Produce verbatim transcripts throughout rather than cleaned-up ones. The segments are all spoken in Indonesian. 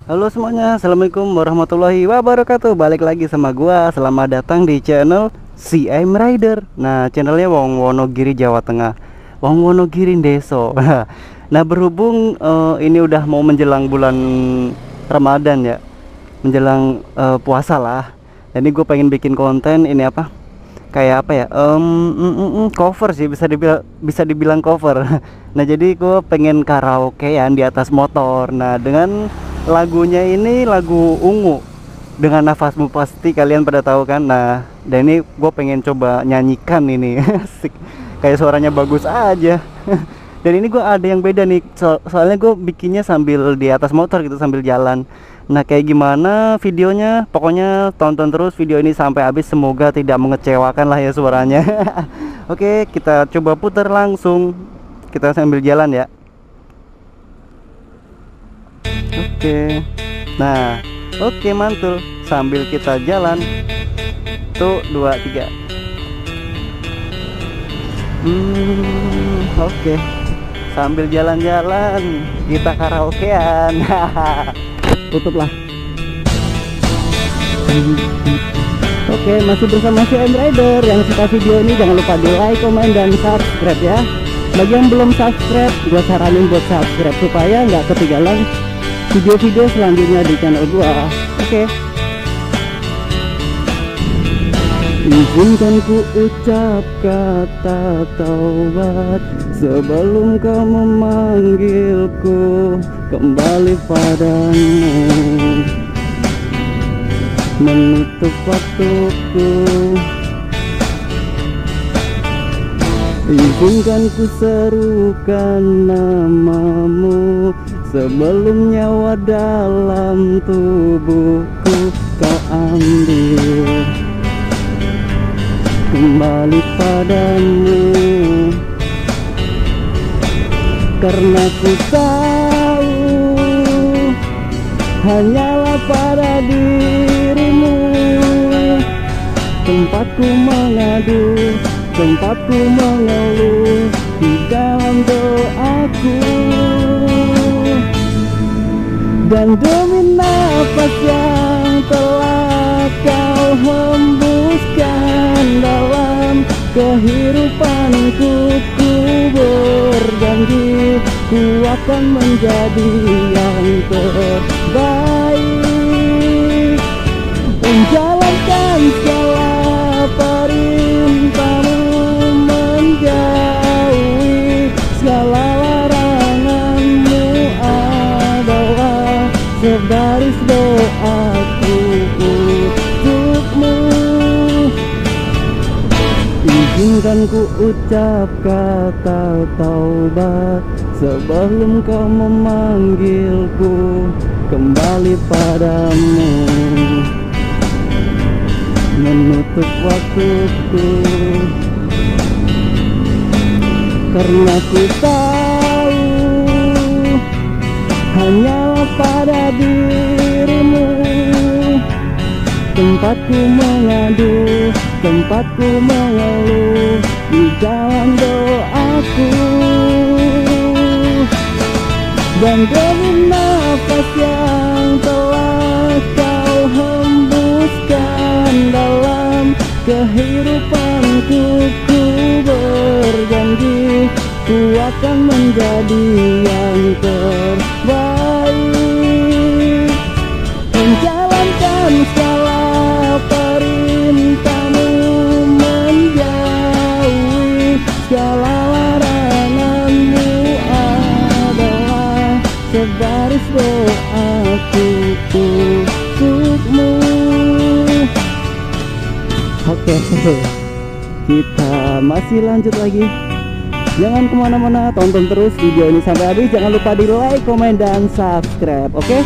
Halo semuanya, assalamualaikum warahmatullahi wabarakatuh. Balik lagi sama gua. Selamat datang di channel C M Rider. Nah, channelnya Wong Wonogiri Jawa Tengah, Wong Wonogiri Deso. Nah, berhubung uh, ini udah mau menjelang bulan Ramadan ya, menjelang uh, puasa lah. Jadi gue pengen bikin konten ini apa? Kayak apa ya? Um, mm, mm, mm, cover sih, bisa dibilang bisa dibilang cover. Nah, jadi gue pengen karaokean di atas motor. Nah, dengan lagunya ini lagu Ungu dengan Nafasmu, pasti kalian pada tahu kan. Nah, dan ini gue pengen coba nyanyikan ini. Asik, kayak suaranya bagus aja. Dan ini gue ada yang beda nih, so soalnya gue bikinnya sambil di atas motor gitu, sambil jalan. Nah, kayak gimana videonya, pokoknya tonton terus video ini sampai habis, semoga tidak mengecewakan lah ya suaranya. Oke, kita coba putar langsung, kita sambil jalan ya. Oke, nah, oke, mantul sambil kita jalan. Tuh, dua, tiga. Hmm, oke. Sambil jalan-jalan kita karaokean. Tutuplah. Oke, masih bersama C M Rider. Yang suka video ini jangan lupa di like, komen, dan subscribe ya. Bagi yang belum subscribe, gue saranin buat subscribe supaya nggak ketinggalan video-video selanjutnya di channel gua. Oke. Izinkan ku ucap kata taubat sebelum kau memanggilku kembali padamu, menutup waktuku. Izinkan ku serukan namamu sebelum nyawa dalam tubuhku kau ambil kembali padamu. Karena ku tahu hanyalah pada dirimu tempatku mengadu, tempatku mengeluh di dalam doaku. Dan demi nafas yang telah kau hembuskan dalam kehidupanku, ku berjanji ku akan menjadi yang terbaik, menjalankan segala perintahmu, menjauhi segala laranganmu adalah sebaris doaku untukmu. Izinkan ku ucap kata taubat sebelum kau memanggilku kembali padamu, menutup waktuku. Karena ku tahu hanyalah pada dirimu tempatku mengadu, tempatku mengeluh di dalam doaku. Dan demi nafas yang telah kau hembuskan dalam kehidupanku, ku berjanji ku akan menjadi yang terbaik, menjalankan segala perintahmu, menjauhi segala laranganmu adalah sebaris doaku untukmu. Oke, kita masih lanjut lagi. Jangan kemana-mana, tonton terus video ini sampai habis. Jangan lupa di like, komen, dan subscribe. Oke?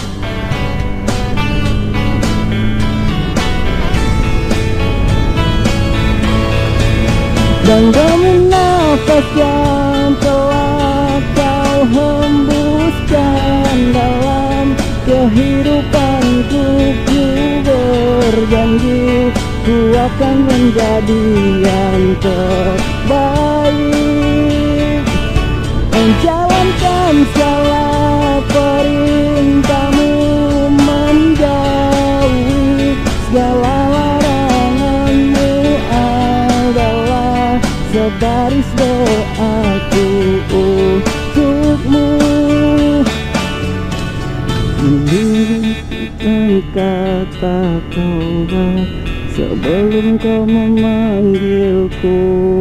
Dan demi nafas yang telah kau hembuskan dalam kehidupanku, ku berjanji ku akan menjadi yang terbaik, menjalankan segala perintahmu, Mendengarkan kata kau sebelum kau memanggilku.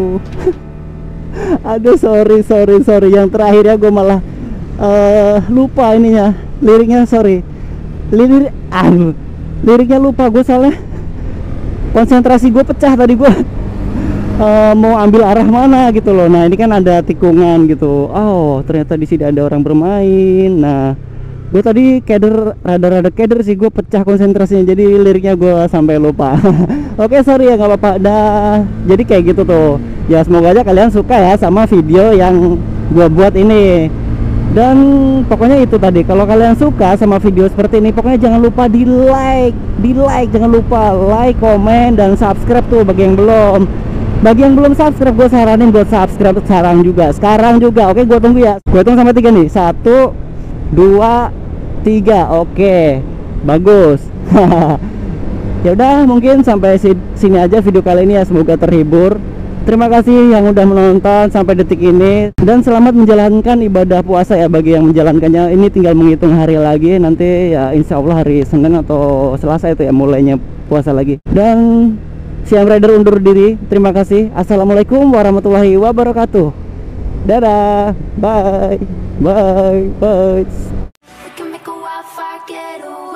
Aduh, sorry sorry sorry yang terakhir ya gue malah uh, lupa ininya liriknya, sorry. Lirik aduh liriknya lupa gue, salah konsentrasi gue pecah tadi gue. Uh, mau ambil arah mana gitu loh. Nah ini kan ada tikungan gitu. Oh ternyata di sini ada orang bermain. Nah gue tadi keder, rada-rada keder sih, gue pecah konsentrasinya, jadi liriknya gue sampai lupa. Oke sorry ya, nggak apa-apa dah. Jadi kayak gitu tuh ya, semoga aja kalian suka ya sama video yang gue buat ini. Dan pokoknya itu tadi, kalau kalian suka sama video seperti ini, pokoknya jangan lupa di like, di like, jangan lupa like, komen, dan subscribe tuh bagi yang belum. Bagi yang belum subscribe, gue saranin buat subscribe sekarang juga, sekarang juga. Oke, gue tunggu ya. Gue hitung sampai tiga nih. Satu, dua, tiga. Oke, bagus. Ya udah, mungkin sampai sini aja video kali ini ya. Semoga terhibur. Terima kasih yang udah menonton sampai detik ini, dan selamat menjalankan ibadah puasa ya bagi yang menjalankannya. Ini tinggal menghitung hari lagi, nanti ya insya Allah hari Senin atau Selasa itu ya mulainya puasa lagi. Dan si I Am Rider undur diri. Terima kasih. Assalamualaikum warahmatullahi wabarakatuh. Dadah. Bye. Bye. Bye.